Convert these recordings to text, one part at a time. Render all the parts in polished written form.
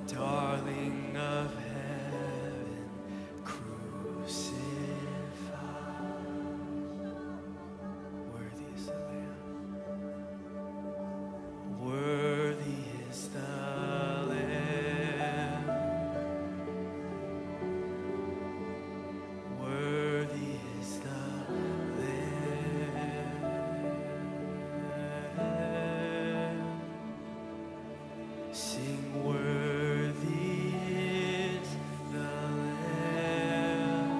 darling of heaven, crucified. Worthy is the Lamb. Worthy is the Lamb. Worthy is the Lamb. Sing worthy is the Lamb,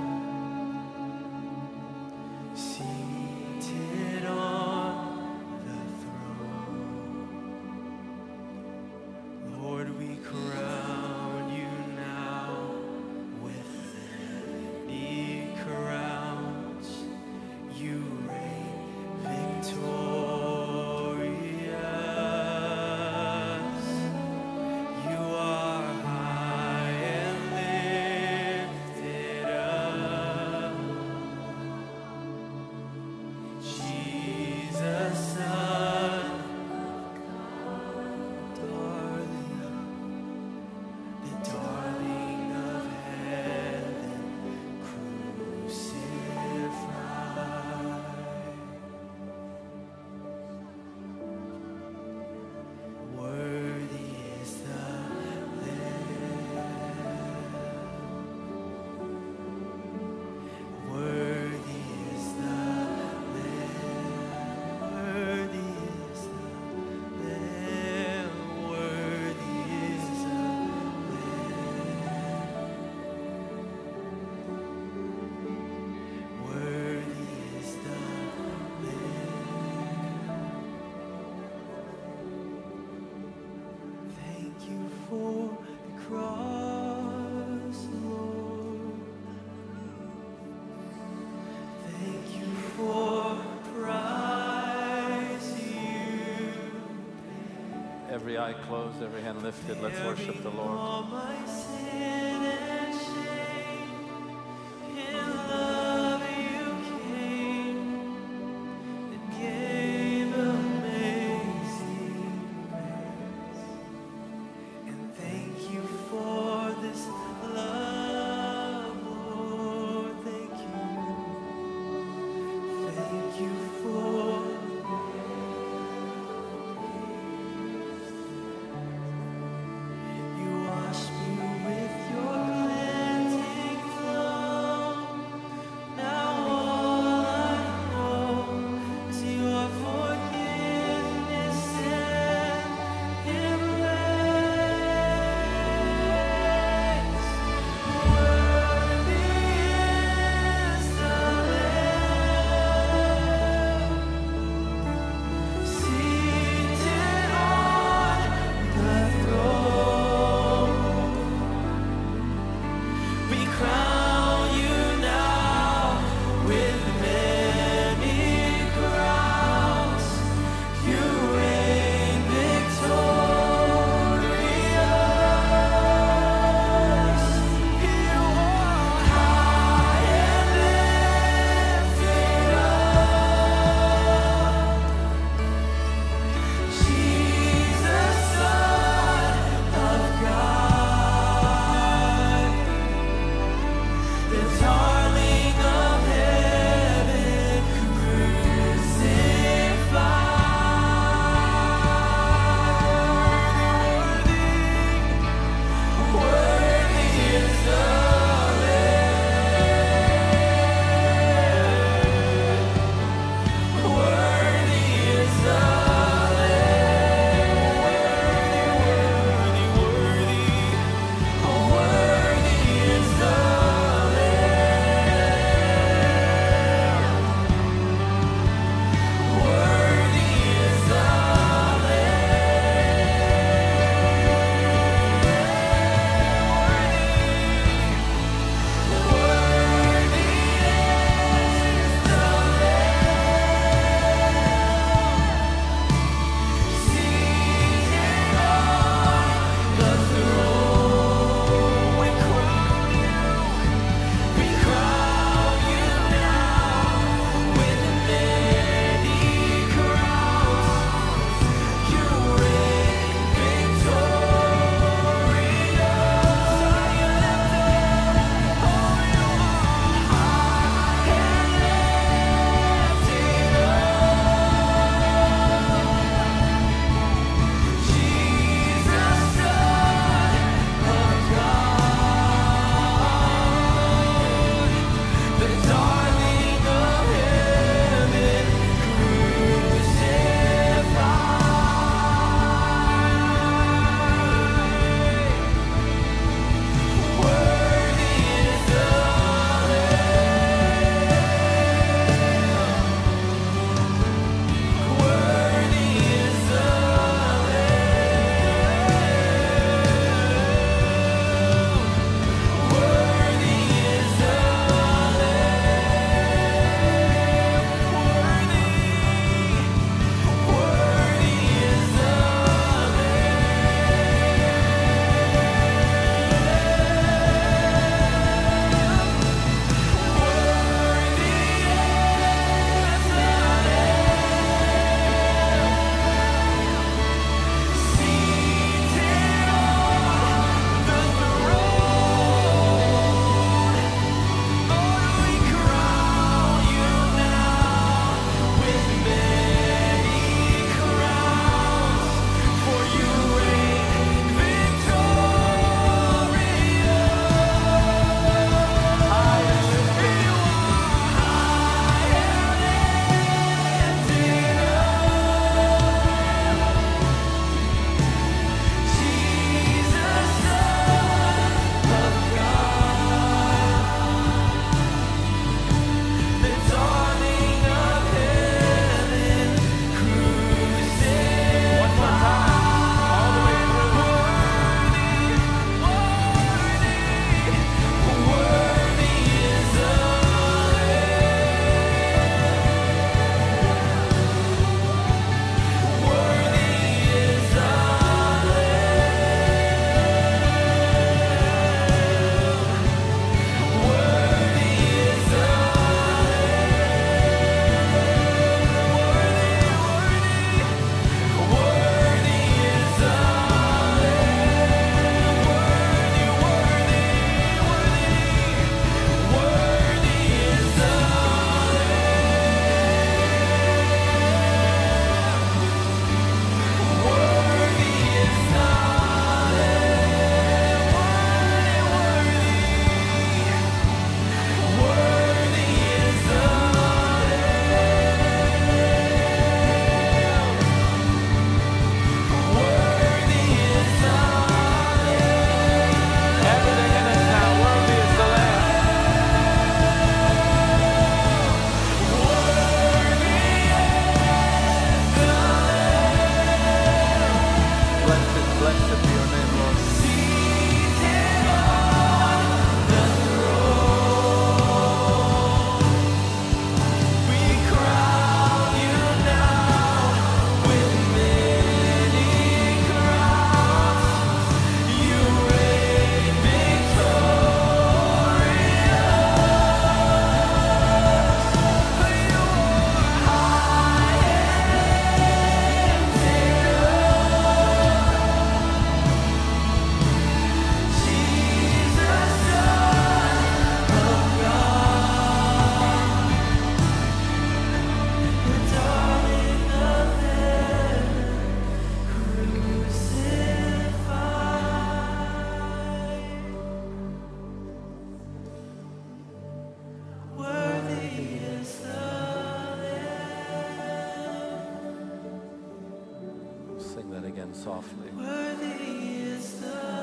seated on the throne. Lord, we crown you now with many crowns. You reign victorious. You are high and lifted up, Jesus, Son of darling, the darling of heaven, crucified. Worthy is the Lamb. Worthy is the Lamb. Worthy is the Lamb. Worthy is the Lamb. Worthy is the Lamb. Thank you for the cross, Lord. Thank you for the price you Every eye closed, every hand lifted. Let's worship the Lord. all my sin and shame. In love you came and gave amazing grace. And thank you for this love, Lord. Thank you. Thank you for you wash me with your softly. Worthy is the